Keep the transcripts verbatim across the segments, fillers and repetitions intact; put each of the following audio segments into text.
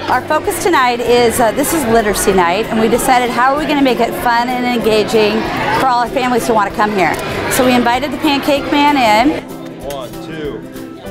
Our focus tonight is, uh, this is Literacy Night, and we decided how are we going to make it fun and engaging for all our families who want to come here. So we invited the Pancake Man in. One, two.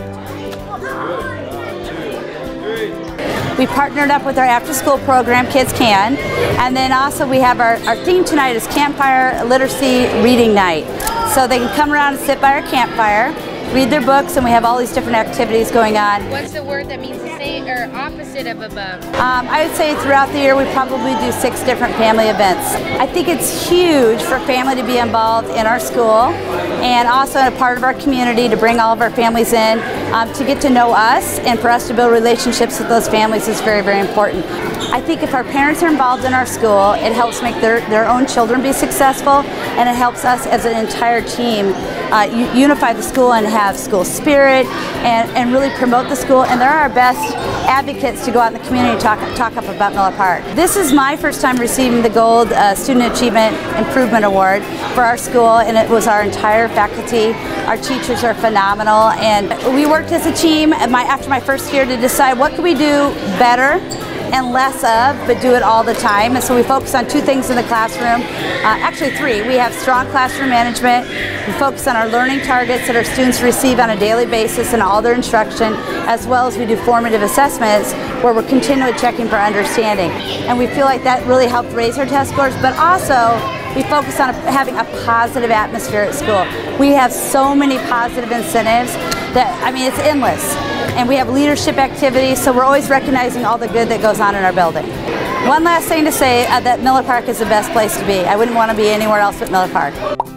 We partnered up with our after-school program, Kids Can, and then also we have our, our theme tonight is Campfire Literacy Reading Night. So they can come around and sit by our campfire, read their books, and we have all these different activities going on. What's the word that means the same or opposite of above? Um, I would say throughout the year we probably do six different family events. I think it's huge for family to be involved in our school and also a part of our community to bring all of our families in um, to get to know us, and for us to build relationships with those families is very, very important. I think if our parents are involved in our school, it helps make their, their own children be successful, and it helps us as an entire team uh, unify the school and have school spirit and, and really promote the school. And they're our best advocates to go out in the community and talk, talk up about Miller Park. This is my first time receiving the Gold uh, Student Achievement Improvement Award for our school, and it was our entire faculty. Our teachers are phenomenal, and we worked as a team at my, after my first year to decide what could we do better and less of, but do it all the time. And so we focus on two things in the classroom, uh, actually three. We have strong classroom management, we focus on our learning targets that our students receive on a daily basis in all their instruction, as well as we do formative assessments where we're continually checking for understanding. And we feel like that really helped raise our test scores, but also we focus on having a positive atmosphere at school. We have so many positive incentives that, I mean, it's endless. And we have leadership activities, so we're always recognizing all the good that goes on in our building. One last thing to say, uh, that Miller Park is the best place to be. I wouldn't want to be anywhere else but Miller Park.